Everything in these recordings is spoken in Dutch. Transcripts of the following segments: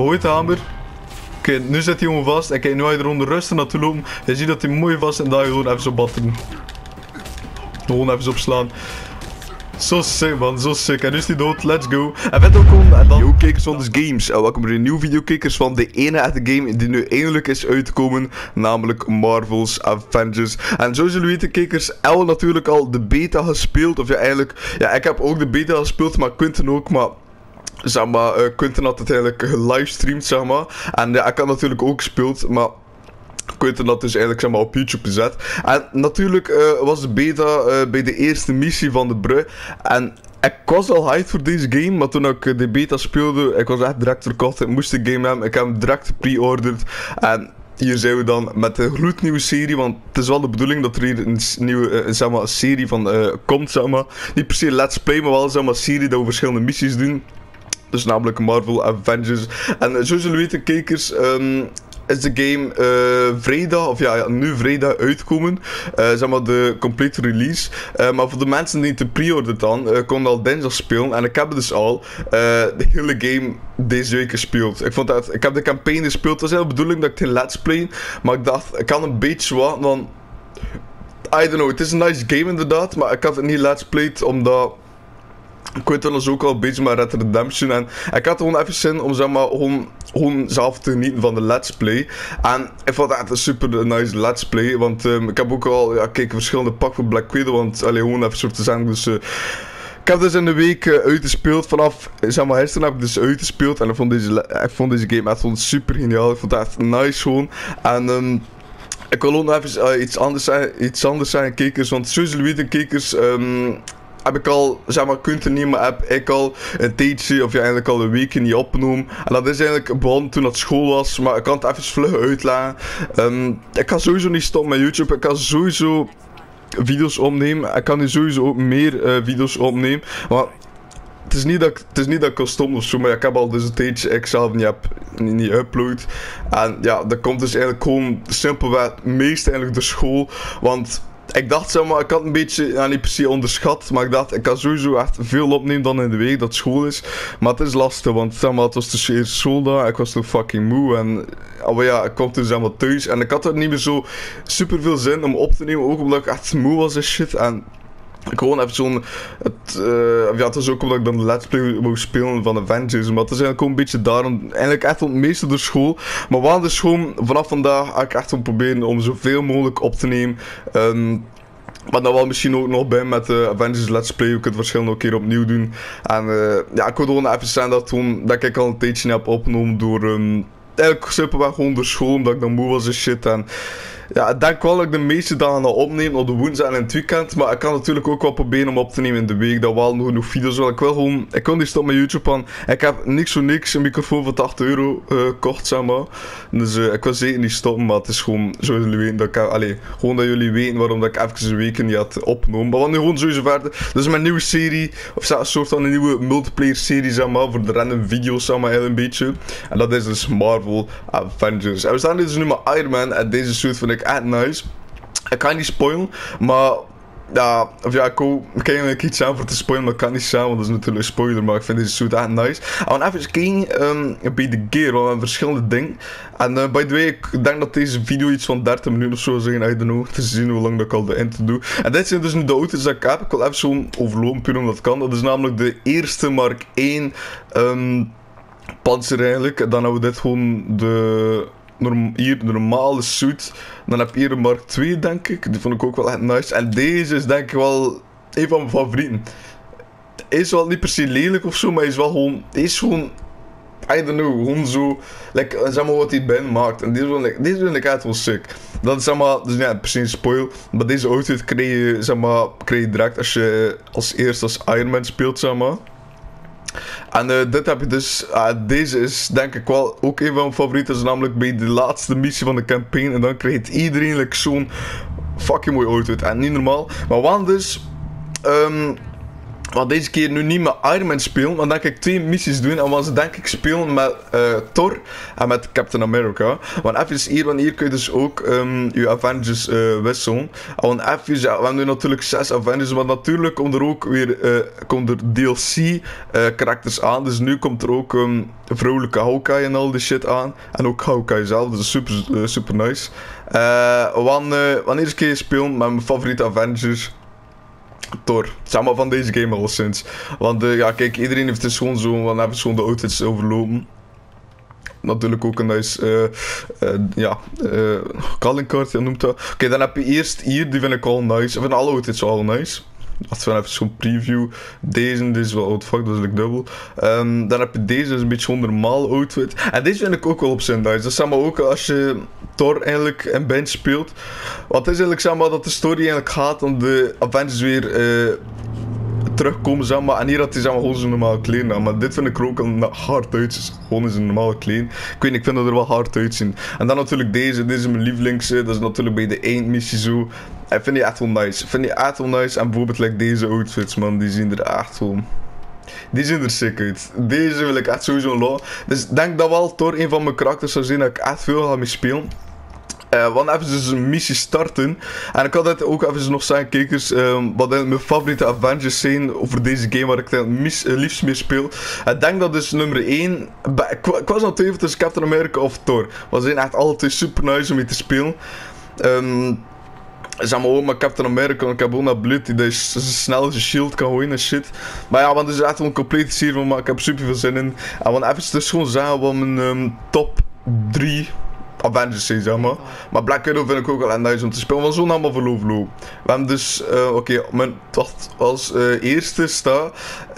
Gooit de hamer. Oké, nu zit hij gewoon vast. En kijk, nu ga je er onder rustig naartoe lopen. Je ziet dat hij mooi vast en daar gewoon even zo batteren. Gewoon even zo opslaan. Zo sick man, zo sick. En nu is hij dood, let's go. En vet ook gewoon. En dan... Yo kijkers van de games. En welkom bij een nieuwe video kijkers van de ene echte game die nu eindelijk is uitgekomen. Namelijk Marvel's Avengers. En zoals jullie weten kijkers, El natuurlijk al de beta gespeeld. Of ja eigenlijk, ja ik heb ook de beta gespeeld, maar Quinten ook. Maar zeg maar, Quinten had het eigenlijk gelivestreamd zeg maar. En ja, ik had natuurlijk ook gespeeld, maar... Quinten had dus eigenlijk zeg maar, op YouTube gezet. En natuurlijk was de beta bij de eerste missie van de brug. En ik was al hyped voor deze game, maar toen ik de beta speelde, ik was echt direct verkocht. Ik moest de game hebben, ik heb hem direct gepreorderd. En hier zijn we dan met een gloednieuwe serie, want het is wel de bedoeling dat er hier een nieuwe zeg maar, serie van komt. Zeg maar. Niet per se let's play, maar wel zeg maar, een serie dat we verschillende missies doen. Dus namelijk Marvel Avengers. En zoals jullie weten kijkers... is de game vrijdag, of ja, nu vrijdag uitkomen. Zeg maar de complete release. Maar voor de mensen die te pre-order dan, konden al dinsdag spelen. En ik heb dus al de hele game deze week gespeeld. Ik heb de campagne gespeeld. Het was heel de bedoeling dat ik geen let's play. Maar ik dacht, ik kan een beetje wat, want... I don't know, het is een nice game inderdaad. Maar ik had het niet let's played, omdat... Ik weet dan dus ook al een beetje met Red Dead Redemption en ik had gewoon even zin om zeg maar gewoon zelf te genieten van de let's play. En ik vond het echt een super nice let's play, want ik heb ook al kijk, verschillende pakken voor Black Widow, want alleen gewoon even soort te zeggen, dus... ik heb dus in de week uitgespeeld, vanaf zeg maar gisteren heb ik dus uitgespeeld en ik vond deze game echt gewoon super geniaal, ik vond het echt nice gewoon. En ik wil ook nog even iets anders zeggen kijkers, want zoals jullie weten kijkers... heb ik al, zeg maar, Quinten niet, maar heb ik al een tijdje, of ja, eigenlijk al een week niet opgenomen. En dat is eigenlijk begonnen toen het school was, maar ik kan het even vlug uitleggen. Ik ga sowieso niet stoppen met YouTube, ik ga sowieso video's opnemen. Ik kan nu sowieso ook meer video's opnemen, maar... Het is niet dat ik kan stoppen of zo, maar ik heb al dus een tijdje ik zelf niet upload. En ja, dat komt dus eigenlijk gewoon simpelweg meest eigenlijk de school, want... Ik dacht, zeg maar, ik had een beetje, niet per se onderschat, maar ik dacht, ik kan sowieso echt veel opnemen dan in de week dat school is. Maar het is lastig, want zeg maar, het was dus eerst schooldag, ik was toch fucking moe en... Maar ja, ik kwam toen zeg maar thuis en ik had er niet meer zo super veel zin om op te nemen, ook omdat ik echt moe was en shit. En ik gewoon even zo'n... ja, het was ook omdat ik dan de let's play wou spelen van Avengers, maar het is eigenlijk gewoon een beetje daarom... Eigenlijk echt het meeste door school. Maar wel dus gewoon, vanaf vandaag ga ik echt gewoon proberen om zoveel mogelijk op te nemen. Maar dan wel misschien ook nog bij met de Avengers Let's Play. We kunnen het waarschijnlijk nog een keer opnieuw doen. En ja, ik wil gewoon even zeggen dat ik al een tijdje heb opgenomen door... eigenlijk simpelweg gewoon door school, omdat ik dan moe was en shit. En ja, ik denk wel dat ik de meeste dagen al opneem op de woensdag en in het weekend. Maar ik kan natuurlijk ook wel proberen om op te nemen in de week. Dat wel nog genoeg video's. Ik wil gewoon... Ik kon niet stoppen met YouTube aan. Ik heb niks voor niks een microfoon voor 80 euro gekocht, zeg maar. Dus ik wil zeker niet stoppen. Maar het is gewoon, zoals jullie weten, dat ik... gewoon dat jullie weten waarom dat ik even een week niet had opgenomen. Maar we gaan nu gewoon sowieso verder. Dus mijn nieuwe serie, of een soort van een nieuwe multiplayer serie, zeg maar. Voor de random video's, zeg maar, een beetje. En dat is dus Marvel Avengers. En we staan dus nu met Iron Man. En deze suit vind ik echt nice. Ik ga niet spoilen, maar ja, of ja, ik kan eigenlijk iets aan voor te spoilen, maar ik kan niet zeggen, want dat is natuurlijk een spoiler, maar ik vind deze suit echt nice. En we even kijken bij de gear, want we hebben verschillende dingen. En by the way, ik denk dat deze video iets van 30 minuten of zo zou zijn, I don't know, te zien hoe lang dat ik al de intro doe. En dit zijn dus nu de auto's dat ik heb. Ik wil even zo'n overlopen puur omdat dat kan. Dat is namelijk de eerste Mark 1 Panzer eigenlijk. En dan hebben we dit gewoon hier de normale suit. Dan heb je hier een Mark 2 denk ik. Die vond ik ook wel echt nice. En deze is denk ik wel een van mijn favorieten. Hij is wel niet per se lelijk of zo, maar hij is wel gewoon... Hij is gewoon... I don't know, gewoon zo... Like, zeg maar wat hij binnen maakt. En deze vind ik echt wel sick. Dat is zeg maar... Dus ja, per se een spoil. Maar deze outfit krijg je, zeg maar, krijg je direct als je als eerst als Iron Man speelt, zeg maar. En dit heb je dus, deze is denk ik wel ook een van mijn favorieten, is namelijk bij de laatste missie van de campaign. En dan krijgt iedereen like, zo'n fucking mooi outfit. En niet normaal. Maar wat dus, Want deze keer nu niet met Iron Man spelen, maar dan kan ik 2 missies doen. En dan ze denk ik spelen met Thor en met Captain America. Want even hier, want hier kun je dus ook je Avengers wisselen. Want even, ja, we hebben nu natuurlijk 6 Avengers, maar natuurlijk komt er ook weer DLC karakters aan. Dus nu komt er ook vrouwelijke Hawkeye en al die shit aan. En ook Hawkeye zelf, dus super nice. Wanneer eens keer spelen met mijn favoriete Avengers. Thor, zeg maar van deze game al sinds. Want ja, kijk, iedereen heeft dus gewoon zo, want hebben gewoon de outfits overlopen. Natuurlijk ook een nice, calling card, je noemt dat. Oké, dan heb je eerst hier, die vind ik al nice. Ik vind alle outfits al nice. Als we even zo'n preview. Deze is wel what fuck, dat is like dubbel. Dan heb je deze, dat is een beetje gewoon normaal outfit. En deze vind ik ook wel op zijn nice. Dat is zeg maar ook als je Thor eigenlijk een bench speelt. Want het is eigenlijk zeg maar dat de story eigenlijk gaat om de Avengers weer terugkomen, zeg maar. En hier had hij zeg maar gewoon zijn normale kleren aan. Maar dit vind ik er ook een hard uitzien. Gewoon in zijn normale kleren. Ik weet niet, ik vind dat er wel hard uitzien. En dan natuurlijk deze. Dit is mijn lievelings. Dat is natuurlijk bij de eindmissie zo. Ik vind die echt wel nice. En bijvoorbeeld like deze outfits, man. Die zien er echt gewoon... Die zien er sick uit. Deze wil ik echt sowieso law. Dus ik denk dat wel Thor een van mijn karakters zou zijn dat ik echt veel ga mee spelen. Want even dus een missie starten. En ik had het ook even nog zeggen, kijkers, wat mijn favoriete Avengers zijn over deze game waar ik het liefst mee speel. Ik denk dat dus nummer 1, ik was aan het tussen Captain America of Thor. Maar ze zijn echt altijd super nice om mee te spelen. Zeg maar ook met Captain America, want ik heb ook naar Blood die snel zijn shield kan gooien en shit. Maar ja, want het is echt een complete serie van, maar ik heb super veel zin in. En want even dus gewoon zeggen wat mijn top 3 Avengers zijn, zeg maar. Maar Black Widow vind ik ook wel nice om te spelen, want zo allemaal verloop. We hebben dus, als eerste staat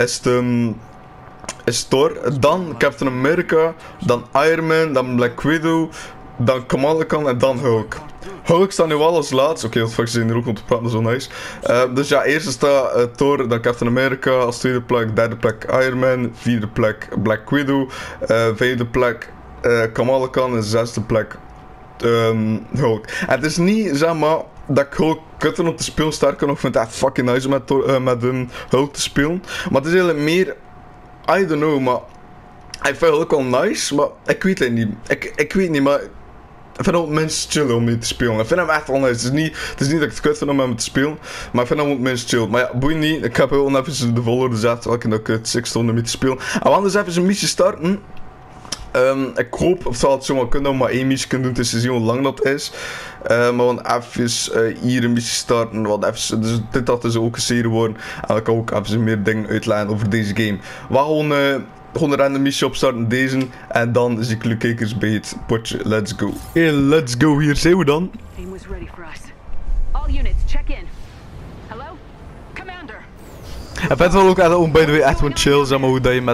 is Thor, dan Captain America, dan Iron Man, dan Black Widow, dan Kamala Khan en dan Hulk. Hulk staat nu wel als laatst. Oké, dat zijn er ook om te praten, zo nice. Dus ja, eerste staat Thor, dan Captain America, als tweede plek, derde plek Iron Man, vierde plek Black Widow, vijfde plek Kamala Khan en zesde plek Hulk. En het is niet, zeg maar, dat ik Hulk kutter om te spelen, sterker nog, vind het echt fucking nice om met Hulk te spelen. Maar het is eigenlijk meer, I don't know, maar ik vind Hulk wel nice, maar ik weet het niet. Ik weet niet, maar ik vind het mensen chill om mee te spelen. Ik vind hem echt wel nice. Het is niet dat ik het kut vind om hem te spelen, maar ik vind hem ook mensen chill. Maar ja, boeit niet. Ik heb wel even de volgorde gezet welke dat ik het 6 stonden mee te spelen. En we gaan dus even een missie starten. Ik hoop, of zal het zomaar kunnen, dat we maar 1 missie kunnen doen. Het is te zien hoe lang dat is. Maar we gaan even hier een missie starten. Want even, dus dit had dus ook een serie worden. En ik kan ook even meer dingen uitleggen over deze game. We gaan gewoon een random missie opstarten, deze. En dan zie ik jullie kijkers bij het potje. Let's go. Oké, let's go. Hier zijn we dan. Ik vind het wel ook echt, by the way, echt wel chill, zeg maar, hoe dat je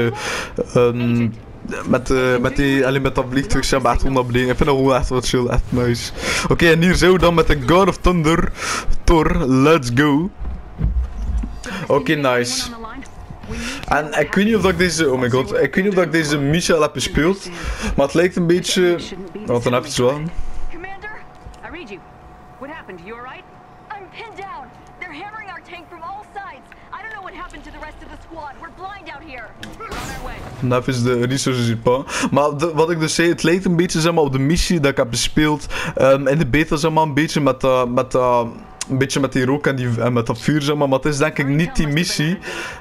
met dat vliegtuig zeg maar echt gewoon naar beneden. Ik vind dat gewoon echt wat chill, echt nice. Oké, en hier zijn we dan met de God of Thunder, Thor. Let's go. Oké, nice. En ik weet niet of dat ik deze, oh my god, ik weet niet of dat ik deze missie al heb gespeeld, maar het lijkt een beetje, wat dan even zo aan. Commander, I read you. What happened? You alright? I'm pinned down. They're hammering our tank from all sides. I don't know what happened to the rest of the squad. We're blind out here. We're on our way. En even is de resources hier. Maar wat ik dus zei, het lijkt een beetje zeg maar, op de missie dat ik heb gespeeld in de beta, zeg maar, een beetje een beetje met die rook en met dat vuur, zeg maar het is denk ik niet die missie.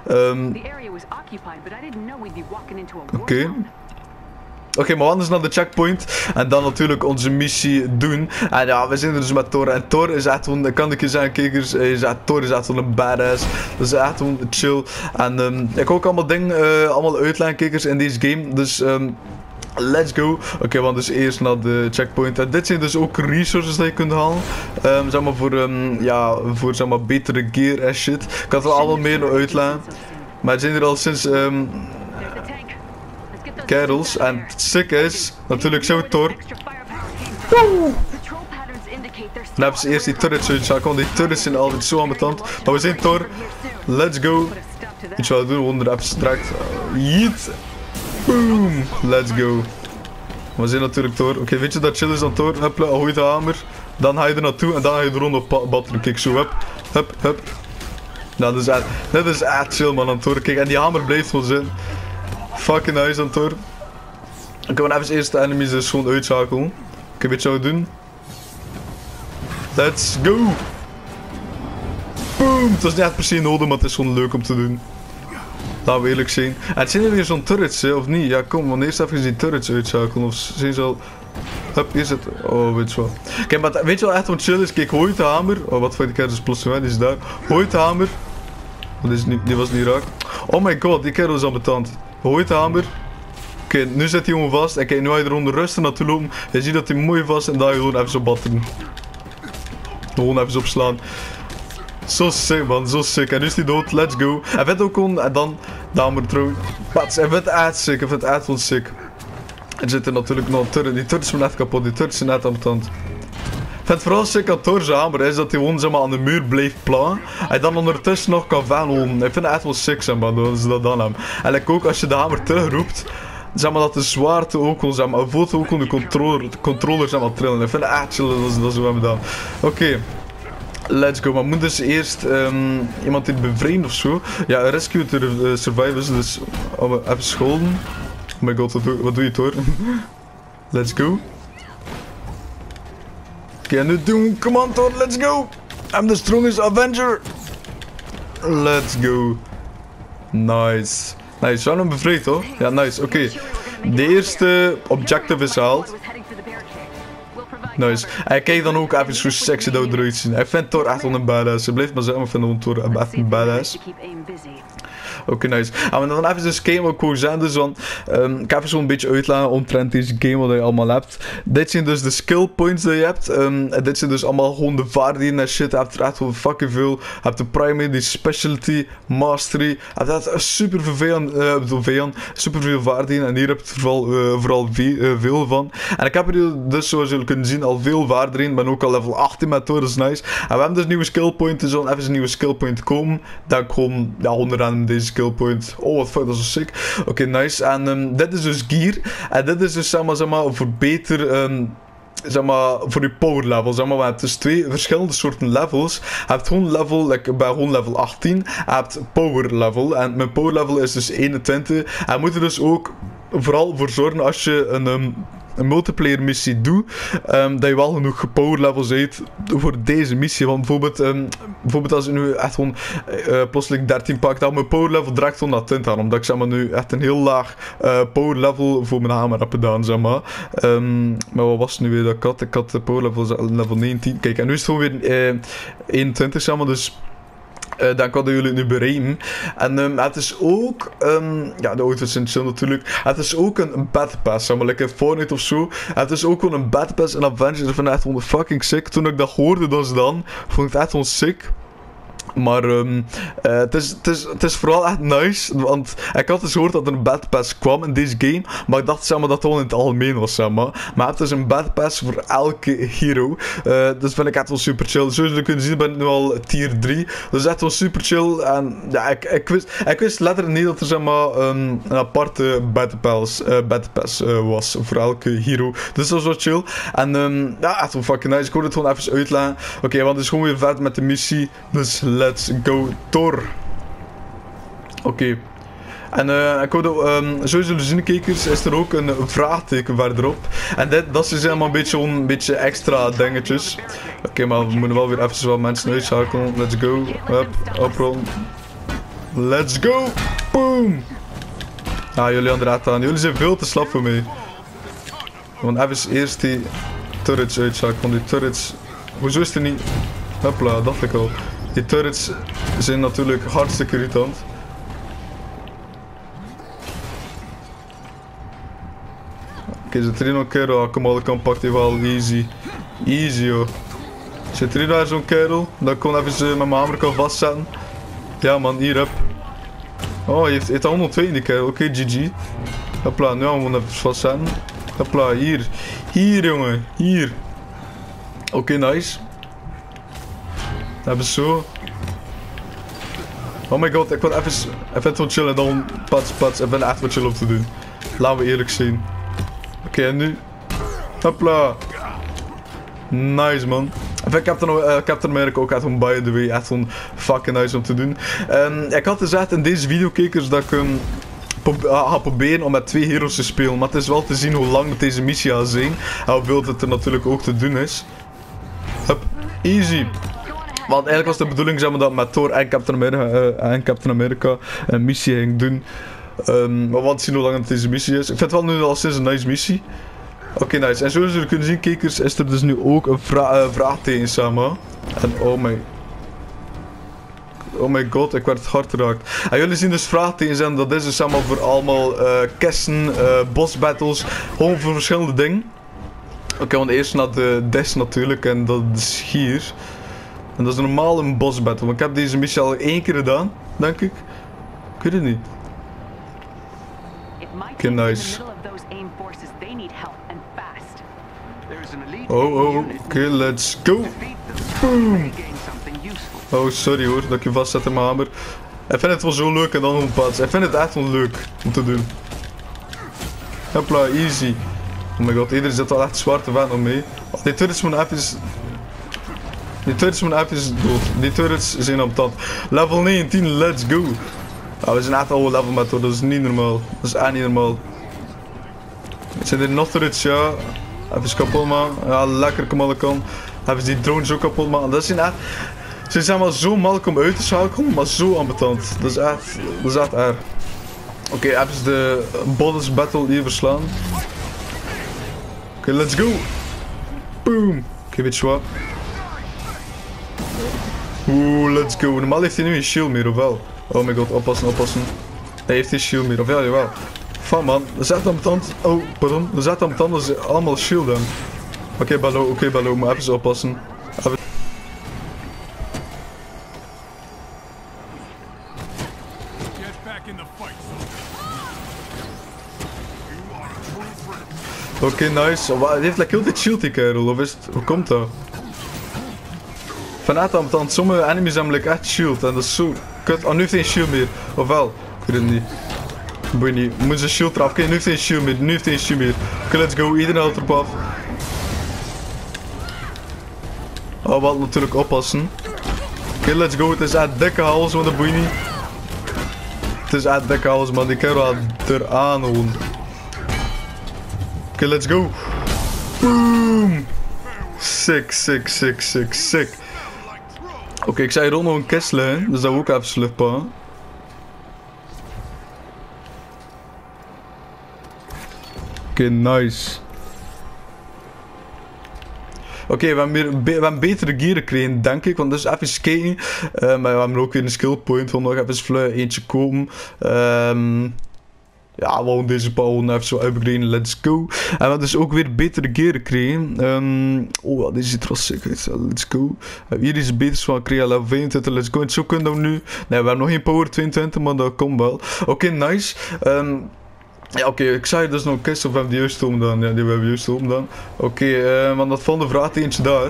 Oké, maar anders naar de checkpoint en dan natuurlijk onze missie doen. En ja, we zijn er dus met Thor. En Thor is echt gewoon, kan ik je zeggen, kijkers, Thor is echt gewoon een badass. Dat is echt gewoon chill. En ik kan ook allemaal dingen allemaal uitleggen, kijkers, in deze game. Dus let's go. Oké, want dus eerst naar de checkpoint. En dit zijn dus ook resources die je kunt halen. Zeg maar voor zeg maar betere gear en shit. Ik had er allemaal meer uitleggen. Maar het zijn er al sinds kerels. En het sick is natuurlijk zo Thor. Dan hebben ze eerst die turrets uitschakelen, want die turrets zijn altijd zo ambetant. Maar we zijn Thor. Let's go. Iets wat we doen, we er even direct. Yeet. Boom. Let's go. We zijn natuurlijk Thor. Oké, weet je dat chill is dan Thor? Huppla, gooi de hamer. Dan ga je er naartoe en dan ga je er rond op batteren. Kijk zo, hup. Hup, hup. Nou, dit is echt chill, man, aan het horen. Kijk, en die hamer blijft gewoon zitten. Fucking nice aan het horen. Ik kan even eerst de enemies dus gewoon uitschakelen. Oké, weet je wat we doen? Let's go! Boom! Het is niet echt per se nodig, maar het is gewoon leuk om te doen. Laten we eerlijk zijn. En het zijn er weer zo'n turrets, hè, of niet? Ja, kom, want eerst even die turrets uitschakelen. Of zijn ze al... Hup, hier zit... Oh, weet je wat. Kijk, maar weet je wat echt wat chill is? Kijk, hooi de hamer. Oh, wat voor die kerel is plotseling, die is daar. Hooi de hamer. Die was niet raak. Oh my god, die kerel is ambetant. Hooi de hamer. Oké, nu zit hij gewoon vast. En kijk, nu ga je er onder rustig naartoe lopen. Je ziet dat hij mooi vast en daar gewoon even zo batteren. Gewoon even op slaan. Zo sick, man, zo sick. En nu is hij dood, let's go. Hij vindt ook gewoon, en dan de hamer terug. Pats, hij vindt het echt sick, hij vindt het echt wel sick. Er zit er natuurlijk nog een turret. Die turrets zijn net kapot, die turrets zijn net ambetant. Ik vind het vooral sick aan Thor's hamer is dat hij gewoon zeg maar, aan de muur blijft plakken. En dan ondertussen nog kan vanolen. Ik vind het echt wel sick, zeg maar, dat ze dat dan hebben. En like, ook als je de hamer terugroept, zeg maar dat de zwaarte ook al, zeg maar, voelt ook al de controller zeg maar, trillen. Ik vind het echt chill dat ze hebben gedaan. Oké. Let's go, maar moet dus eerst iemand dit bevrienden of zo. Ja, rescue to survivors, dus even scholden. Oh my god, wat doe je Thor? Let's go. Oké, nu doen, come on Thor, let's go. I'm the strongest Avenger. Let's go. Nice. Nice, we hebben hem bevrijd hoor. Ja, nice, oké. De eerste objective is gehaald. Nice. En kijk dan ook even hoe sexy dat we eruit zien. Ik vind Thor echt wel een badass. Ze blijft maar zeggen, maar ik vind Thor echt een badass. Oké, nice. En we dan even dus kijken wat ik wou zeggen. Dus, want, ik ga even zo'n beetje uitleggen omtrent deze game wat je allemaal hebt. Dit zijn dus de skill points die je hebt. Dit zijn dus allemaal gewoon de vaardigheden en shit. Je hebt er echt wel fucking veel. Je hebt de primary, die specialty, mastery. Je hebt echt super veel vaardigheden. En hier heb je vooral veel van. En ik heb er dus, zoals jullie kunnen zien, al veel vaardigheden. Ik ben ook al level 18 met Thor, dat is nice. En we hebben dus nieuwe skill points. Er zal even een nieuwe skill point komen. Dat ik gewoon, ja, onderaan deze skill point. Oh, wat fuck, dat is zo sick. Oké, nice. En dit is dus gear. En dit is dus, zeg maar voor beter... zeg maar, voor je power level, zeg maar, we hebben dus twee verschillende soorten levels. Je hebt gewoon level, like, bij gewoon level 18, je hebt power level. En mijn power level is dus 21. En je moet er dus ook vooral voor zorgen als je een multiplayer missie doet, dat je wel genoeg power levels hebt voor deze missie. Want bijvoorbeeld als je nu echt gewoon plotseling 13 pakt, dan mijn power level direct 120 aan. Omdat ik zeg maar, nu echt een heel laag power level voor mijn hamer heb gedaan, zeg maar. Maar wat was het nu weer dat ik had? Ik had de power level 19. Kijk, en nu is het gewoon weer 21, zeg maar, dus... dan kunnen jullie het nu bereiken. En het is ook... ja, de auto's zijn chill natuurlijk. Het is ook een Battle Pass, zeg maar, like in Fortnite of zo. Het is ook gewoon een Battle Pass in Avengers. Ik vind het echt gewoon fucking sick. Toen ik dat hoorde, dus dan, vond ik het echt gewoon sick. Maar het is vooral echt nice, want ik had dus gehoord dat er een Battle Pass kwam in deze game, maar ik dacht zeg maar, dat het gewoon in het algemeen was, zeg maar. Maar het is een Battle Pass voor elke hero, dus vind ik echt wel super chill. Zoals jullie kunnen zien ben ik nu al tier 3, dus echt wel super chill. En ja, ik wist letterlijk niet dat er zeg maar, een aparte Battle Pass was voor elke hero, dus dat was wel chill. En ja, echt wel fucking nice. Ik wil het gewoon even uitleggen. Oké, want het is gewoon weer verder met de missie, dus let's go, Thor. Oké. En ik wilde, zoals jullie zien, kijkers, is er ook een vraagteken verderop. En dat is helemaal een beetje extra dingetjes. Oké, maar we moeten wel weer even wat mensen uitschakelen. Let's go. Hup, oprollen. Let's go. Boom. Ah, jullie aan de raad aan. Jullie zijn veel te slap voor mij. Want even eerst die turrets uitschakelen. Want die turrets... Hoezo is er niet... Hopla, dacht ik al. Die turrets zijn natuurlijk hartstikke irritant. Oké, zit er hier nog een kerel? Kom al, kan pakt hij wel easy. Easy, joh. Zit er hier daar zo'n kerel? Dat ik gewoon even met mijn hamer kan vastzetten. Ja man, hier heb. Oh, hij heeft al 102 in die kerel. Oké, GG. Hopla, nu gaan we gewoon even vastzetten. Hopla, hier. Hier, jongen. Hier. Oké, nice. Hebben zo. Oh my god, ik wil even wat chillen dan pats. Ik ben echt wat chill om te doen. Laten we eerlijk zijn. Oké, en nu. Hopla. Nice man. Enfin, Captain America ook echt gewoon by the way, echt gewoon fucking nice om te doen. Ik had gezegd in deze video, kijkers, dat ik ga proberen om met 2 heroes te spelen. Maar het is wel te zien hoe lang deze missie gaat zijn. En hoeveel het er natuurlijk ook te doen is. Hup, easy. Want eigenlijk was de bedoeling, zeg maar, dat met Thor en Captain America een missie ging doen. Maar we gaan zien hoe lang het deze missie is. Ik vind het wel nu al sinds een nice missie. Oké, nice. En zoals jullie kunnen zien, kijkers, is er dus nu ook een vraagteken samen. En oh my god, ik werd hard geraakt. En jullie zien dus vraagtekens en dat is dus allemaal voor allemaal kessen, boss battles, gewoon voor verschillende dingen. Oké, want eerst naar de Des natuurlijk en dat is hier. En dat is normaal een boss battle. Want ik heb deze missie al 1 keer gedaan, denk ik. Ik weet het niet. Oké, nice. Oh, oké, let's go. Boom. Oh, sorry hoor, dat ik je vastzet in mijn hamer. Ik vind het wel zo leuk en dan op plaats. Ik vind het echt wel leuk om te doen. Hopla, easy. Oh my god, iedereen zit al echt zwarte vent nog mee. Oh, die turrets moeten even... Die turrets moeten even dood. Die turrets zijn op tand. Level 19, let's go. Ah, we zijn echt al level met hoor, dat is niet normaal. Dat is echt niet normaal. Zijn er nog turrets? Ja. Even kapot man. Ja, lekker, kom alle kan. Hebben ze die drones ook kapot man. Dat zijn echt... Ze zijn maar zo makkelijk om uit te schakelen, maar zo ambetant. Dat is echt erg. Oké, hebben ze de boss battle hier verslaan. Oké, let's go. Boom. Oké, weet je wat? Oeh, let's go. Normaal heeft hij nu geen shield meer, of wel? Oh my god, oppassen, oppassen. Hij heeft geen shield meer, of ja, jawel. Van man, er zit aan tand. Oh, pardon. Er zit aan tand, dat is allemaal shield aan. Oké, Ballo, maar even oppassen. Oké, nice. Hij heeft like heel dit shield die kerel, of is het? Hoe komt dat? Vanuit aan sommige enemies hebben like echt shield en dat is zo kut. Oh, nu heeft hij geen shield meer. Ofwel? Ik weet het niet. Boeit niet. Moet zijn shield eraf. Oké, nu heeft hij geen shield meer. Oké, let's go. Iedereen houdt erop af. Oh, wat natuurlijk oppassen. Oké, let's go. Het is echt dikke hals, want dat boeit niet. Het is echt dikke hals, man. Die kerel gaat eraan gewoon. Oké, let's go. Boom. Sick. Oké, ik zei hier ook nog een kist liggen, dus dat wil ik even sluppen. Oké, nice. Oké, we hebben betere gear gekregen, denk ik, want dus even kijken. Maar we hebben ook weer een skill point, we nog even vlug eentje kopen. Ja, gewoon deze bal even zo upgraden, let's go. En we hebben dus ook weer betere gear gekregen. Oh, deze ziet er wel sick uit, let's go. Hier is beter van gekregen, level 25, let's go. En zo kunnen we nu... Nee, we hebben nog geen power 22, maar dat komt wel. Oké, nice. Ja, oké, ik zei dus nog een kist of we hebben die juist omgedaan. Ja, die hebben we juist omgedaan. Oké, want dat volgende vraagt eentje daar.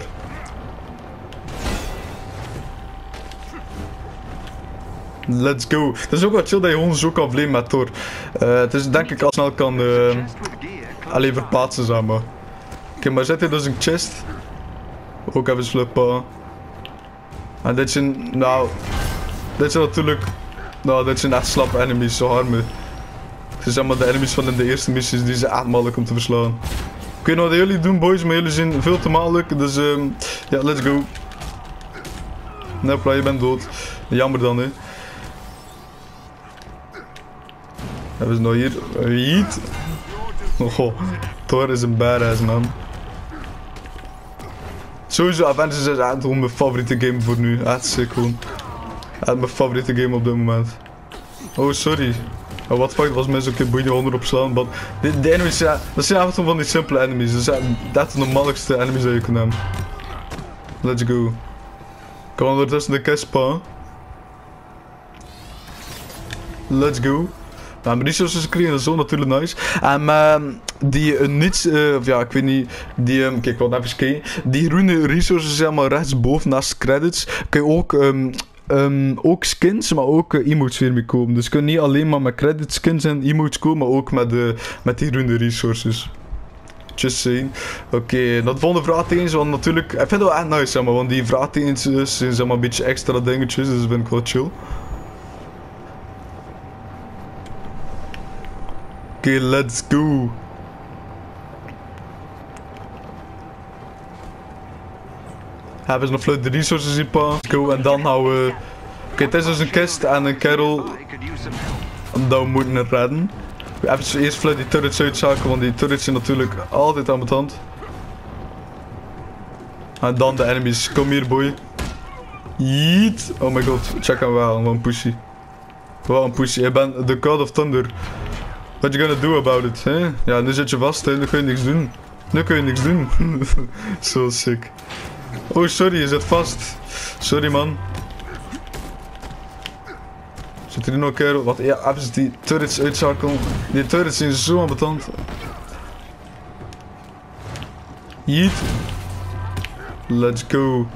Let's go. Het is ook wel chill dat je gewoon zo kan vlemen met Thor. Het is denk ik al snel kan alleen verplaatsen samen. Oké, maar zet hier dus een chest. Ook even slippen. En dit zijn, nou, dit zijn natuurlijk, nou, dit zijn echt slappe enemies, zo hard mee. Ze zijn maar de enemies van in de eerste missies, die zijn echt makkelijk om te verslaan. Ik weet niet wat jullie doen boys, maar jullie zijn veel te makkelijk, dus ja, let's go. Nee, je bent dood. Jammer dan, hè. Hebben ze nou hier? Yeet. Oh, Thor is een badass, man. Sowieso, Avengers is echt gewoon mijn favoriete game voor nu. Echt sick, gewoon. Echt mijn favoriete game op dit moment. Oh, sorry. Oh, wat fuck, was mensen ook een boeien 100 op slaan. Maar de enemies, ja, dat zijn af en van die simpele enemies. Dus dat is de normalste enemies die je kunt hebben. Let's go. Ik kan ondertussen de kist pakken. Let's go. We hebben resources gekregen, dat is zo natuurlijk nice. En die niets, ja, ik weet niet, die, kijk, wat even kijken. Die groene resources zijn maar rechtsboven naast credits. Kun je ook skins, maar ook emotes weer mee kopen. Dus je kunt niet alleen maar met credit skins en emotes kopen, maar ook met die groene resources. Just saying. Oké, dat volgende vraagtekens, want natuurlijk, ik vind het wel echt nice, zeg maar, want die vraagtekens zijn zeg maar een beetje extra dingetjes, dus dat vind ik wel chill. Oké, let's go. Hebben ze nog vlug de resources hier, pa? Let's go, en dan gaan we... Oké, het is dus een kist en een kerel dat we moeten redden. Even eerst vlug die turrets uitschakelen, want die turrets zijn natuurlijk altijd aan mijn tand. En dan de enemies. Kom hier, boy. Yeet. Oh my god, check hem wel. Wat een pussy. Wat een pussy. Je bent de God of Thunder. What you gonna do about it, hè? Ja, nu zit je vast, hè? Nu kun je niks doen. Nu kun je niks doen. Zo sick. Oh, sorry, je zit vast. Sorry, man. Zit er nu nog een kerel? Wat? Ja, even die turrets uitschakelen. Die turrets zijn zo ambetant. Yeet. Let's go.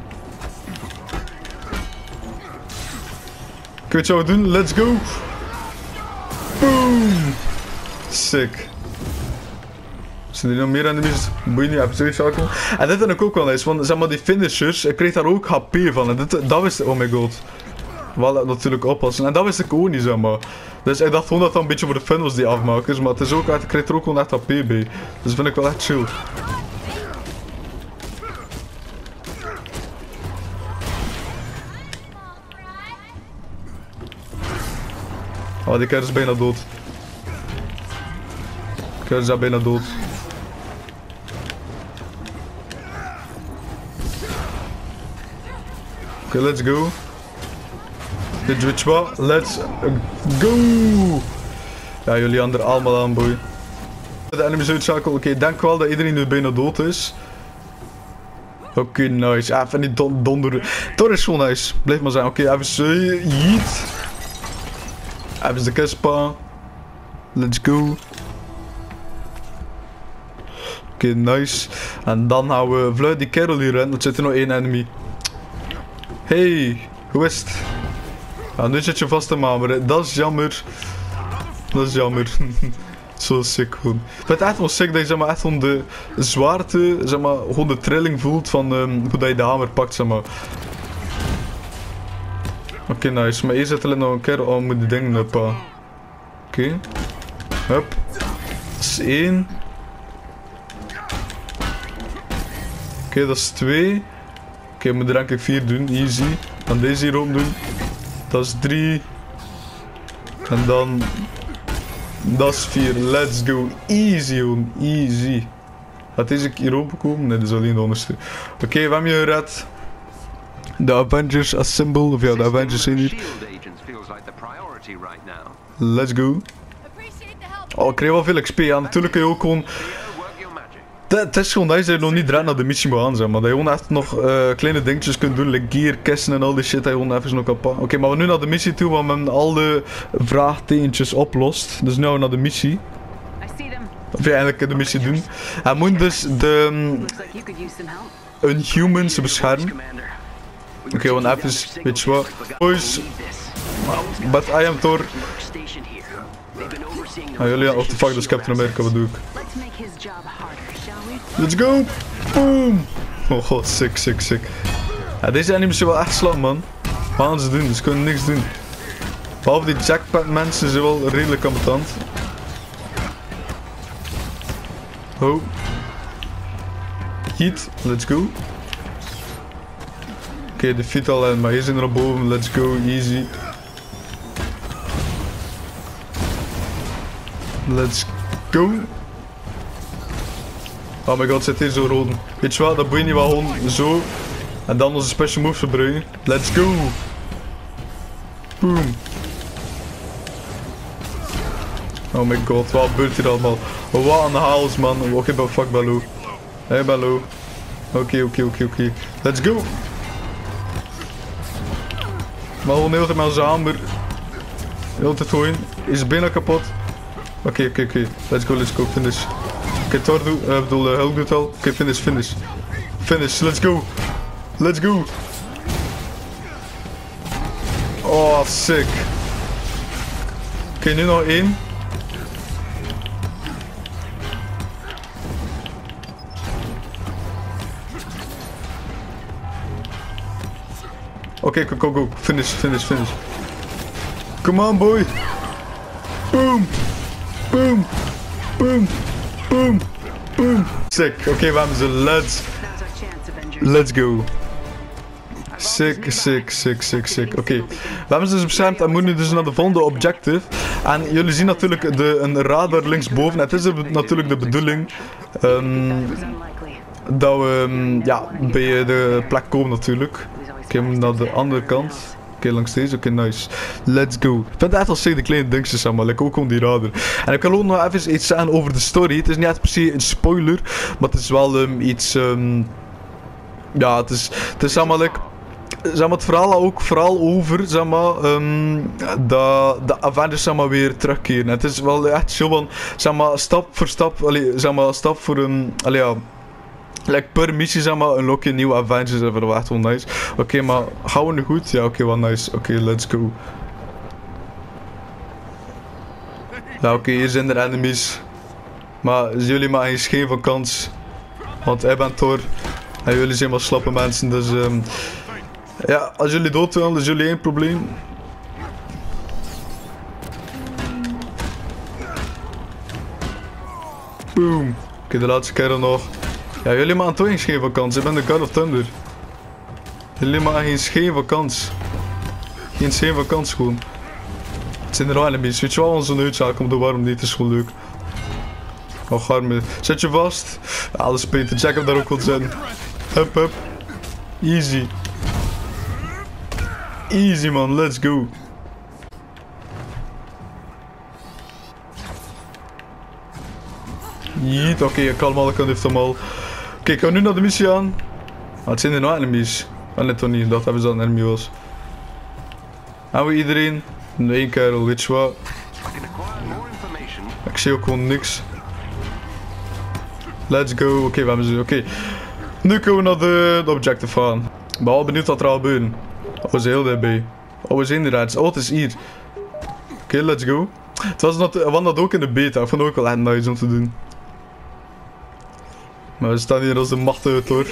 Ik weet wat we doen. Let's go. Boom. Sick. Zijn er nog meer enemies? Boeien niet, even uitschakelen. En dit vind ik ook wel nice, want zeg maar die finishers, ik kreeg daar ook HP van. En dat wist ik, oh my god. Wel natuurlijk oppassen. En dat wist ik ook niet, zeg maar. Dus ik dacht gewoon dat dat een beetje voor de fun was, die afmakers. Maar het is ook echt, ik kreeg er ook gewoon echt HP bij. Dus vind ik wel echt chill. Oh, die kerel is bijna dood. Die kerel is bijna dood. Oké, let's go. Weet je wat? Let's go! Ja, jullie anderen allemaal aan, boy. De enemies uitschakelen. Oké, ik denk wel dat iedereen nu bijna dood is. Oké, nice. Ja, even die donder. Dat is gewoon nice. Blijf maar zijn. Oké, even zo. Yeet. Even de kispa. Let's go. Oké, nice. En dan gaan we vlug die kerel hier in. Er zit er nog één enemy. Hey, hoe is het? Ja, nu zit je vast in maar dat is jammer. Dat is jammer. Zo sick gewoon. Ik vind het echt wel sick dat je zeg maar, echt gewoon de zwaarte, zeg maar, gewoon de trilling voelt van hoe dat je de hamer pakt, zeg maar. Oké, nice. Maar hier zit er nog een keer om met die dingen op. Oké. Hup. Dat is 1. Oké, dat is 2. Oké, we moeten er eigenlijk 4 doen. Easy. Dan deze hier open doen. Dat is 3. En dan... Dat is 4. Let's go. Easy, jongen. Easy. Gaat deze hier open komen? Nee, dat is alleen de onderste. Oké, we hebben je gered. De Avengers Assemble. Of ja, de Avengers zijn hier. Let's go. Oh, ik kreeg wel veel XP. Ja, natuurlijk kun je ook gewoon... Het is gewoon dat je nog niet direct naar de missie moet aan zijn, maar dat je gewoon echt nog kleine dingetjes kunt doen, like gear, kisten en al die shit, dat je gewoon even nog kan pakken. Oké, maar we nu naar de missie toe, want we hebben al de vraagtekentjes oplost. Dus nu gaan we naar de missie. Of ja, eigenlijk de missie doen. Hij moet dus de Inhumans beschermen. Oké, want even, weet je wat. Boys, but I am Thor. Ah, jullie, what the fuck, dus Captain America, wat doe ik? Let's go! Boom! Oh god, sick, sick, sick. Ja, deze enemies zijn wel echt slap, man. Wat gaan ze doen? Ze kunnen niks doen. Behalve die jackpot mensen zijn wel redelijk ambetant. Oh. Heat, let's go. Oké, defeat al in, maar hier zijn er naar boven. Let's go, easy. Let's go. Oh my god, zit hier zo rood. Weet je wat, dat boeit niet wel gewoon zo. En dan onze special moves gebruiken. Let's go. Boom. Oh my god, wat gebeurt hier allemaal? Oh, wat aan de hals, man. Oké, fuck Baloo. Hey Baloo. Oké. Let's go. Maar gewoon heel tijd met onze hamer. Heel tijd gooien. Is bijna kapot. Oké. Let's go, finish. Oké, Thor doet, bedoel, Hulk doet al. Oké, finish. Finish, let's go. Let's go. Oh, sick. Oké, nu nog 1. Oké, go. Finish. Come on, boy. Boom. Sick. Oké, we hebben ze. Let's go. Sick. Oké. We hebben ze dus beschermd en moeten nu dus naar de volgende objective. En jullie zien natuurlijk een radar linksboven. Het is natuurlijk de bedoeling dat we bij de plek komen natuurlijk. Oké, naar de andere kant. Oké, langs deze. Oké, nice. Let's go. Ik vind het echt wel sick, de kleine dingetjes, zeg maar. Like, ook gewoon die radar. En ik wil ook nog even iets zeggen over de story. Het is niet echt per se een spoiler, maar het is wel iets... ja, het is zeg maar, like, zeg maar, het verhaal ook vooral over, zeg maar, dat de Avengers, zeg maar, weer terugkeren. Het is wel echt chill, van, zeg maar, stap voor stap, zeg maar, stap voor een, ja, like, per missie, zeg maar, unlock je nieuwe Avengers, dat is wel echt wel nice. Oké, maar gaan we nu goed? Ja, oké, wel nice. Oké, let's go. Ja, oké, hier zijn er enemies. Maar jullie maken geen van kans. Want ik ben Thor. En jullie zijn wel slappe mensen, dus ja, als jullie dood willen, is jullie één probleem. Boom. Oké, de laatste keer nog. Ja, jullie maken toch geen scheen van kans. Ik ben de God of Thunder. Jullie maken geen scheen van kans. Geen scheen van kans gewoon. Het zijn er wel enemies. Weet je wel, onze noodzaak om de warm niet, is gewoon leuk. Oh, garme. Zet je vast. Ja, alles beter. Jack hem daar ook wel zijn. Hup. Easy. Easy man, let's go. Jeet, oké, kalm, ik kan dit allemaal. Oké, ik ga nu naar de missie aan. Het zijn er nog enemies. Ah, net toch niet, dat hebben ze al een enemy was. Hebben we iedereen? Nee, kerel, weet je wat? Ik zie ook gewoon niks. Let's go, oké, we hebben ze, oké. Nu komen we naar de objective aan. Ik ben al benieuwd wat er al gebeurt. Oh, we zijn heel dichtbij. Oh, we zijn eruit. Oh, het is hier. Oké, let's go. Het was dat ook in de beta. Ik vond het ook wel echt nice om te doen. Maar we staan hier als de machtige Thor.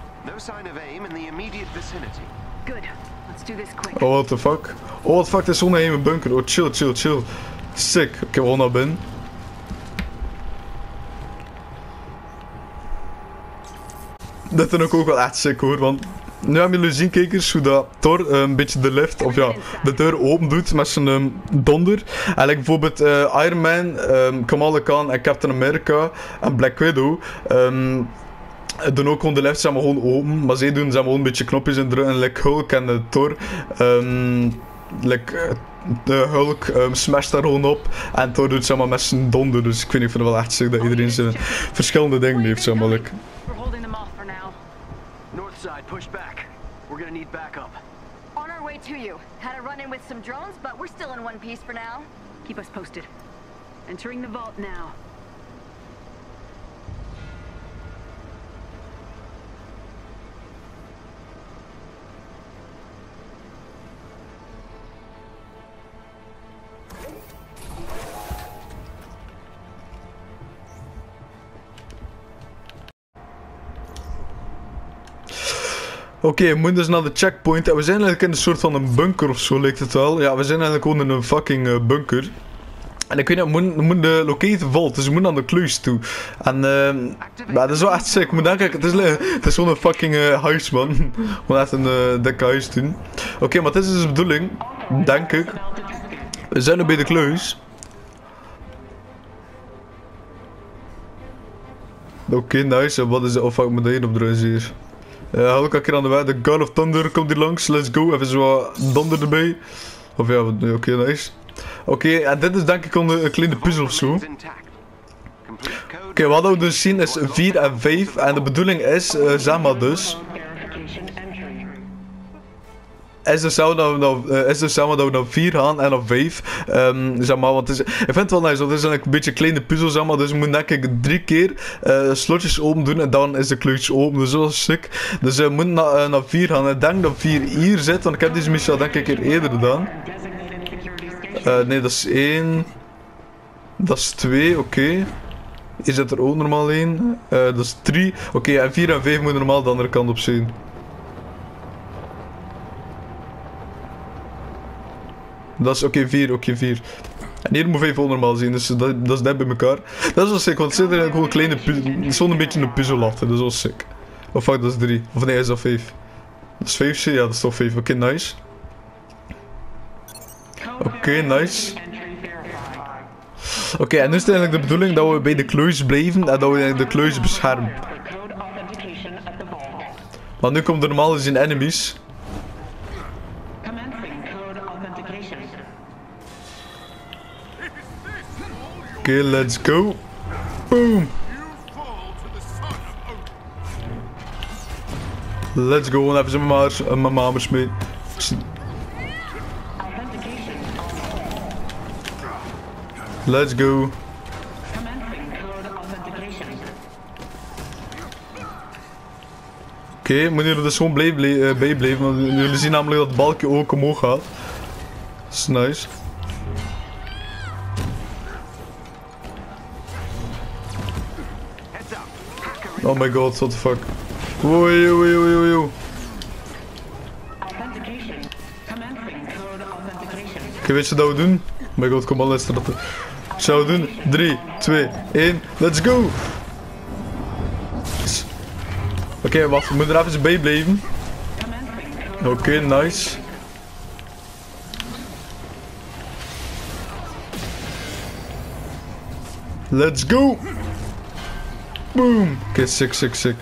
Oh, what the fuck? Oh, what the fuck? Het is zo'n geheime bunker. Oh, chill. Sick. Oké, we gaan naar binnen. Dat is ook wel echt sick hoor, want nu hebben jullie zien, kijkers, hoe dat Thor een beetje de lift, of ja, de deur open doet met zijn donder. En like, bijvoorbeeld Iron Man, Kamala Khan en Captain America en Black Widow doen ook gewoon de lift, zeg maar, gewoon open. Maar zij doen, zeg maar, gewoon een beetje knopjes indrukken. Like Hulk en Thor, de Hulk smasht daar gewoon op en Thor doet, zeg maar, met zijn donder. Dus ik weet niet, ik vind het wel echt sick dat iedereen zijn verschillende dingen heeft, zeg maar. Like. Push back. We're gonna need backup. On our way to you. Had a run-in with some drones, but we're still in one piece for now. Keep us posted. Entering the vault now. Oké, we moeten dus naar de checkpoint. En we zijn eigenlijk in een soort van een bunker of zo, lijkt het wel. Ja, we zijn eigenlijk gewoon in een fucking bunker. En ik weet niet, we moeten de locate vault, dus we moeten naar de kluis toe. En ja, dat is wel echt sick. Ik moet denken, het is gewoon een fucking huis, man. Gewoon echt een dikke huis doen. Oké, maar dit is dus de bedoeling, denk ik. We zijn nu bij de kluis. Oké, nice. En wat is de opvang met de op de hier? Hulk een keer aan de weg. De God of Thunder komt hier langs. Let's go. Even zo wat donder erbij. Of ja, oké, nice. Oké, en dit is denk ik een kleine puzzel of zo. Oké, wat we dus zien is 4 en 5. En de bedoeling is, zeg maar dus... Is dus samen dat we naar 4 gaan en naar 5. Zeg maar, want ik vind het wel nice, want het is een beetje een kleine puzzel, zeg maar. Dus we moeten denk ik 3 keer slotjes open doen en dan is de kluitje open. Dus dat is sick. Dus we moeten naar 4 gaan. Ik denk dat 4 hier zit, want ik heb deze missie al denk ik een keer eerder gedaan. Nee, dat is 1. Dat is 2, oké. Hier zit er ook normaal 1. Dat is 3. Oké, en 4 en 5 moeten normaal de andere kant op zijn. Dat is oké, 4, oké, 4. En hier moet 5 normaal zien, dus dat is net bij elkaar. Dat is wel sick, want het zit er gewoon een kleine puzzel. Zo'n beetje een puzzel achter, dat is wel sick. Of fuck, dat is 3. Of nee, is dat 5? Dat is 5, ja, dat is toch 5. Oké, nice. Oké, nice. Oké, en nu is het eigenlijk de bedoeling dat we bij de kluis blijven en dat we de kluis beschermen. Want nu komen er normaal gezien enemies. Oké, let's go. Boom. Let's go, en even mijn mamers mee. Let's go. Oké, moeten jullie dus gewoon bijblijven, want jullie zien namelijk dat het balkje ook omhoog gaat. Dat is nice. Oh my god, what the fuck. Oei, oei, oei, oei, oei. Oké, weet je wat we doen? Oh my god, kom al, luister dat. Zou we doen? 3, 2, 1, let's go! Oké, wacht, we moeten er even bij blijven. Oké, nice. Let's go! Boom! Oké, sick, sick, sick.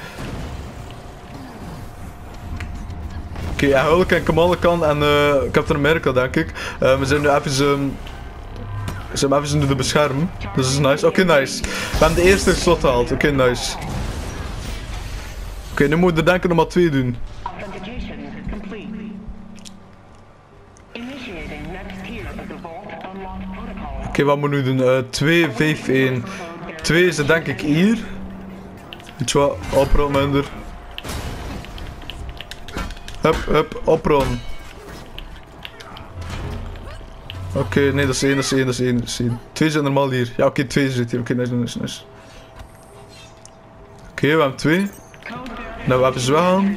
Oké, ja, Hulk en Kamala kan en Captain America, denk ik. We zijn nu even... Ze hebben even de beschermen. Dus dat is nice. Oké, nice. We hebben de eerste slot gehaald. Oké, nice. Oké, nu moeten we denken om maar 2 doen. Oké, wat moeten we nu doen? 2, 5, 1. 2 is het denk ik hier. Weet je wat? Oprol minder. Hup, hup, oprol. Oké, nee, dat is 1, dat is 1, dat is 1, dat is 1. 2 zijn normaal hier. Ja, oké, 2 zit hier. Oké, nice, nice, nice. Oké, we hebben 2. Nou, we hebben ze weggaan.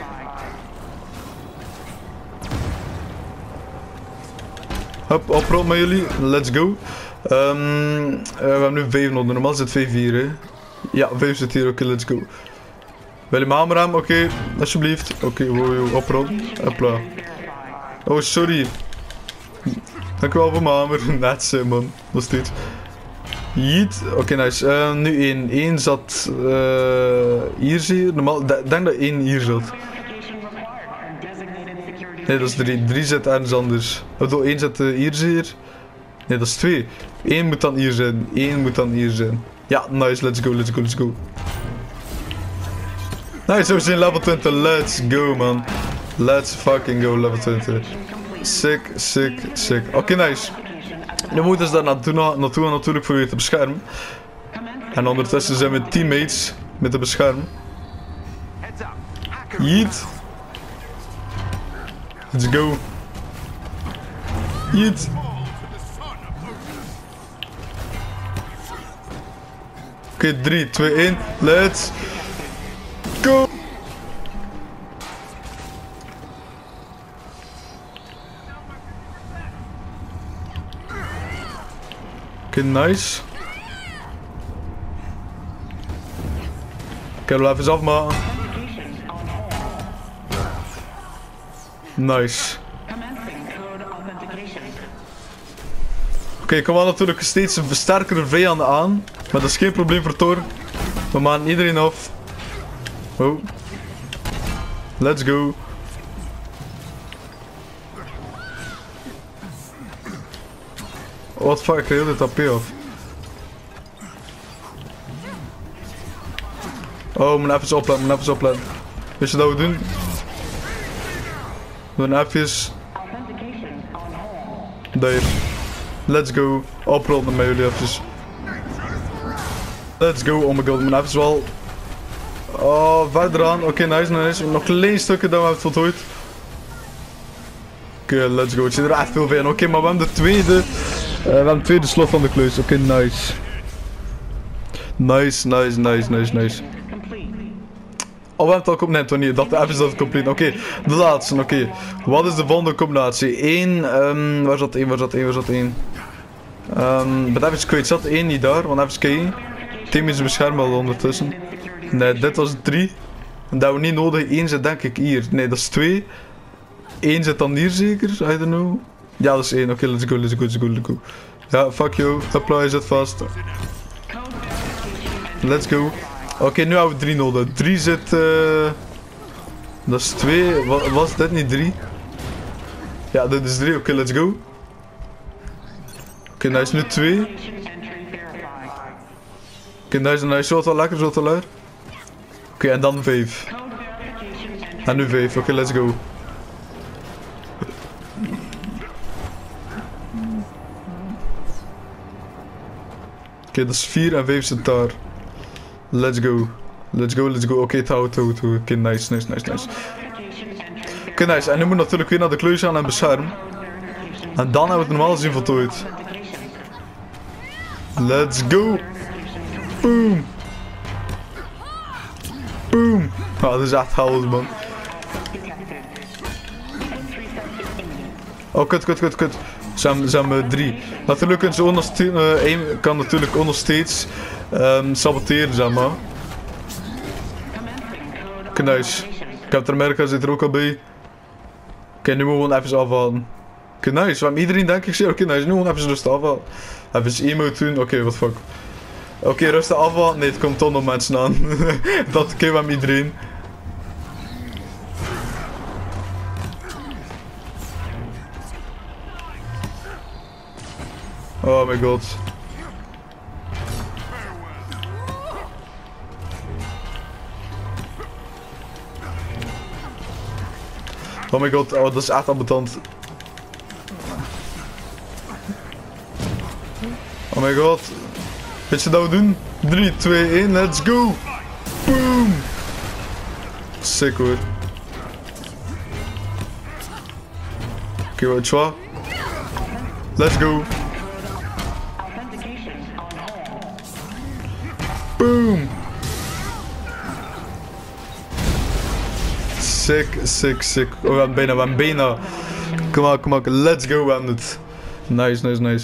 Hup, oprol met jullie. Let's go. We hebben nu 5 nodig. Normaal zit 5 hier, hè. Ja, 5 zit hier. Oké, let's go. Wil je mijn hamer aan? Oké, alsjeblieft. Oké, wow, oprol. Hopla. Oh, sorry. Dankjewel voor mijn hamer. Net, man. Nog steeds. Yeet. Oké, nice. Nu 1. 1 zat hier, zie je. Normaal, denk dat 1 hier zat. Nee, dat is 3. 3 zit ergens anders. Of 1 zit hier, zie je. Nee, dat is 2. 1 moet dan hier zijn. 1 moet dan hier zijn. Ja, nice. Let's go, let's go, let's go. Nice, we zijn level 20. Let's go, man. Let's fucking go, level 20. Sick, sick, sick. Oké, nice. Nu moeten ze daar naartoe natuurlijk voor je te beschermen. En ondertussen zijn we teammates met te beschermen. Yeet. Let's go. Yeet. Oké, 3, 2, 1. Let's go. Oké, nice. Oké, we even eens afmaken. Nice. Oké, ik kom wel natuurlijk steeds een sterkere vijanden aan. Maar dat is geen probleem voor Thor. We maken iedereen af. Oh. Let's go. Wat fuck, ik krijg dit AP af. Oh, we moeten even opletten, we moeten even opletten. Weet je wat we doen? We doen even... Daar. Let's go. Oprollen met jullie even. Let's go, oh my god, we moeten even wel... Oh, verder aan. Oké, nice, nice. Nog een klein stukje dat we hebben voltooid. Oké, let's go. Het zit er echt veel van. Oké, maar we hebben de tweede... we hebben het tweede slot van de kluis. Oké, nice. Nice, nice, nice, nice, nice. we hebben het al compleet. Nee, toch niet. Dat even is dat compleet. Oké, de laatste. Oké. Wat is de volgende combinatie? 1, waar zat 1? Maar even kwijt. Zat 1 niet daar? Want even kijken. Team is beschermd al ondertussen. Nee, dit was 3. En dat we niet nodig. 1 zit denk ik hier. Nee, dat is 2. 1 zit dan hier zeker? I don't know. Ja, dat is 1. Oké, let's go. Ja, fuck you. Apply zit vast. Let's go. Oké, nu hebben we 3 nodig. 3 zit... dat is 2. Was dit niet 3? Ja, dit is 3. Oké, let's go. Oké, nice. Nu 2. Oké, nice. Zo wat lekker, zo wat leuk. Oké, en dan 5. En nu 5. Oké, let's go. Oké, dat is 4 en 5 zit daar. Let's go. Oké, het houdt. Oké, nice. Oké, nice. En nu moet natuurlijk weer naar de kluis gaan en beschermen. En dan hebben we het normaal gezien voltooid. Let's go. Boom. Ah, dat is echt held, man. Oh, kut. Ze hebben 3. Natuurlijk kan natuurlijk ook nog steeds saboteren, zeg maar. Oké, nice. Captain America zit er ook al bij. Oké, nu moeten we gewoon even afhalen. Oké, nice. We hebben iedereen denk ik. Oké, nice. Nu gewoon even rustig afhalen. Even emote doen. Oké, what fuck. Oké, rustig afhalen. Nee, het komt toch nog mensen aan. Dat we hebben iedereen. Oh my god. Oh my god, oh, dat is echt ambetant. Oh my god. Weet je wat we doen? 3, 2, 1, let's go! Boom! Sick hoor. Oké, weet je wat? Let's go! Boom! Sick. Oh, we hebben bijna. Kom maar. Let's go, we hebben het. Nice. Nice,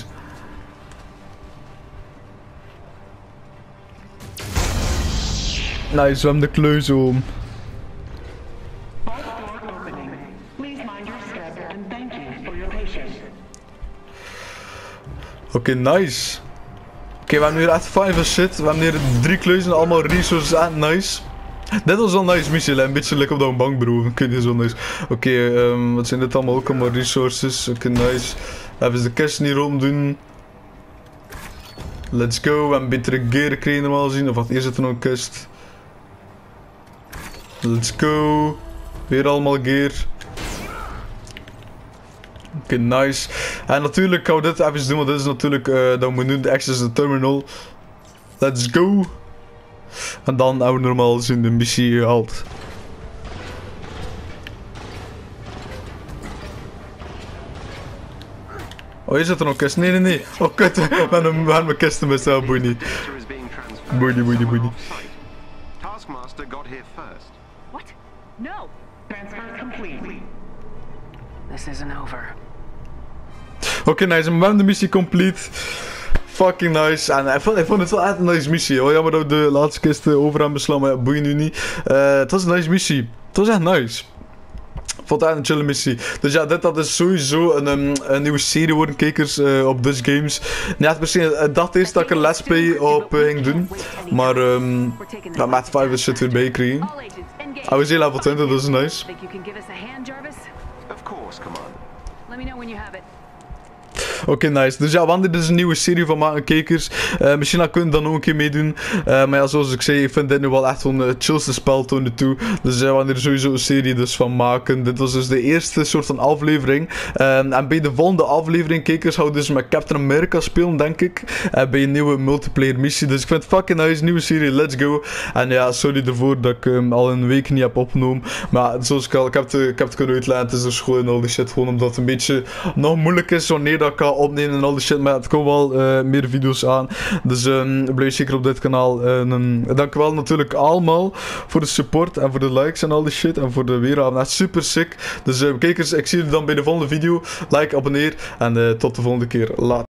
we hebben de kluis om. Oké, nice. Oké, we hebben hier echt 5 shit. We hebben hier 3 kluizen, allemaal resources en nice. Dit was wel een nice missie, een beetje lekker op de bank beroven. Oké, dit is wel nice. Oké, wat zijn dit allemaal? Ook allemaal resources. Oké, nice. Even de kist hier rond doen. Let's go. We hebben betere gear gekregen normaal gezien. Of wat, hier zit er nog een kist. Let's go. Weer allemaal gear. Oké, nice. En natuurlijk gaan we dit even doen, want dit is natuurlijk dat we moeten doen, de access the terminal. Let's go. En dan hebben we normaal gezien de missie gehaald. Oh, hier zit er nog een kist. Nee. Oh, kut. We hebben mijn kisten best wel boeien. Boeien. Taskmaster got here first. What? No. Transfer complete. This isn't over. Oké, nice. We hebben de missie complete. Fucking nice. En ik vond het wel echt een nice missie. Wel jammer dat we de laatste kist over hebben beslaan, maar ja, boeien nu niet. Het was een nice missie. Het was echt nice. Ik vond het echt een chille missie. Dus ja, dat is sowieso een nieuwe serie worden, kijkers, op Dutch Games. Nee, ik dacht eerst dat ik een let's play op ging doen. Maar met 5 shit weer bij kregen. We zijn level 20, dat is nice. Of course, come on. Let me know when you have it. Oké, nice. Dus ja, we gaan er dus een nieuwe serie van maken, kijkers. Misschien kunnen we dan ook een keer meedoen. Maar ja, zoals ik zei, ik vind dit nu wel echt gewoon het chillste spel tot nu toe. Dus we gaan er sowieso een serie dus van maken. Dit was dus de eerste soort van aflevering. En bij de volgende aflevering, kijkers, gaan we dus met Captain America spelen, denk ik. Bij een nieuwe multiplayer missie. Dus ik vind het fucking nice, nieuwe serie, let's go. En ja, sorry ervoor dat ik al een week niet heb opgenomen. Maar zoals ik heb het kunnen uitleggen, het is dus gewoon al die shit. Gewoon omdat het een beetje nog moeilijk is wanneer dat ik ga opnemen en al die shit. Maar het komen wel meer video's aan. Dus blijf zeker op dit kanaal. Dankjewel natuurlijk allemaal voor de support en voor de likes en al die shit. En voor de weerhaven. Echt super sick. Dus kijkers, ik zie jullie dan bij de volgende video. Like, abonneer en tot de volgende keer. Later.